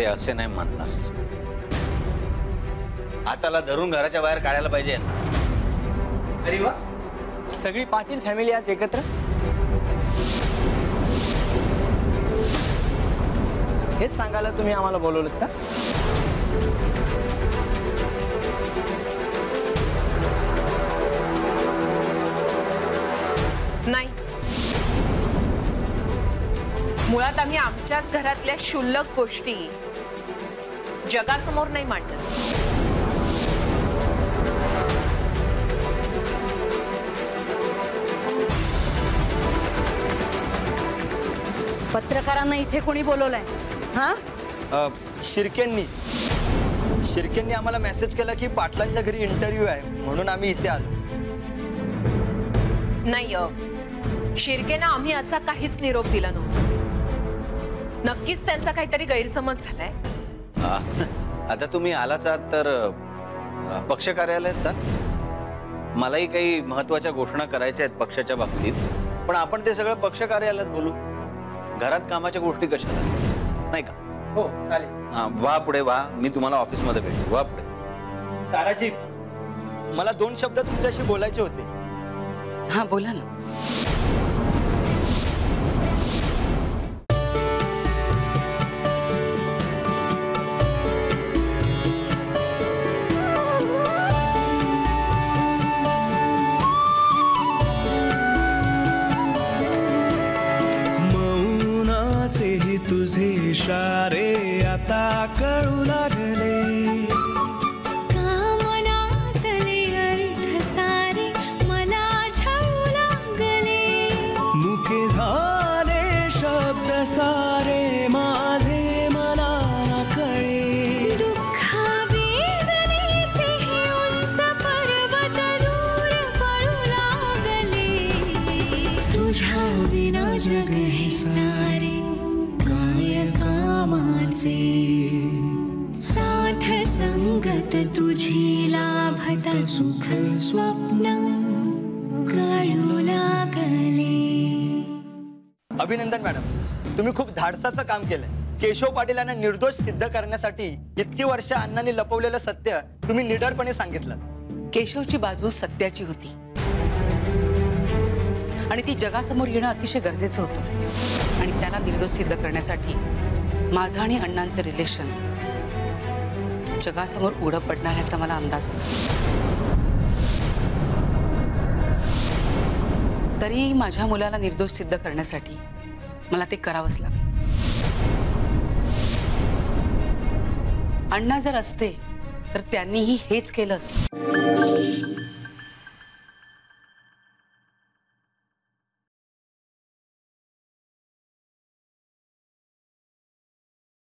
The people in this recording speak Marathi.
ते असे नाही म्हणणार. हाताला धरून घराच्या बाहेर काढायला पाहिजे. अरे वा, सगळी पाटील फॅमिली आज एकत्र. हेच सांगायला तुम्ही आम्हाला बोलवलं का? नाही, मुळात आम्ही आमच्याच घरातल्या क्षुल्लक गोष्टी जगासमोर नाही मांडत. पत्रकारांना इथे कोणी बोलवलंय? हा, शिर्केंनी आम्हाला मेसेज केला की पाटलांच्या घरी इंटरव्ह्यू आहे म्हणून आम्ही इथे आलो. नाही, शिर्केना आम्ही असा काहीच निरोप दिला नव्हता. नक्कीच त्यांचा काहीतरी गैरसमज झालाय. आता तुम्ही आलाच आहात तर पक्ष कार्यालयात जा. मलाही काही महत्वाच्या घोषणा करायच्या आहेत पक्षाच्या बाबतीत, पण आपण ते सगळं पक्ष कार्यालयात बोलू. घरात कामाच्या गोष्टी कशाला, नाही का? हो चालेल. हा, वा पुढे वा. मी तुम्हाला ऑफिसमध्ये भेटू. वा पुढे. ताराजी, मला 2 शब्द तुमच्याशी बोलायचे होते. हा बोला ना. मौनाचेही तुझे इशारे आता कळू लागले. कामनातले अर्थ सारे मला छळू लागले. मुके झाले शब्द सारे माझे मला कळे. दुःख वेदनेचे हे उंच पर्वत दूर पळू लागले. तुझ्या विना जग हे सारे काय कामाचे. साथ संगत तुझी लाभता सुख स्वप्न कळू लागले. अभिनंदन मॅडम, तुम्ही खूप धाडसाचं काम केलंय. केशव पाटील यांना निर्दोष सिद्ध करण्यासाठी इतकी वर्ष अण्णांनी लपवलेलं सत्य तुम्ही निडरपणे सांगितलं. केशवची बाजू सत्याची होती आणि ती जगासमोर येणं अतिशय गरजेचं होतं. आणि त्याला निर्दोष सिद्ध करण्यासाठी माझं आणि अण्णांचं रिलेशन जगासमोर उघडं पडणार ह्याचा मला अंदाज होता. तरी माझ्या मुलाला निर्दोष सिद्ध करण्यासाठी मला ते करावंच लागलं. अण्णा जर असते तर त्यांनीही हेच केलं असतं.